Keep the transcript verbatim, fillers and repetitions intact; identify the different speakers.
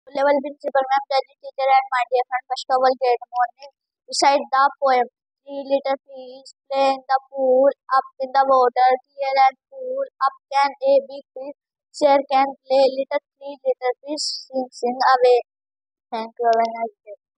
Speaker 1: Level principal ma'am, Delhi teacher and my dear friend, first of all, good morning. Recite the poem. Three little fish play in the pool, up in the water, clear and cool. Up can a big fish, share can play, little three little fish, sing, sing away. Thank you, have a nice day.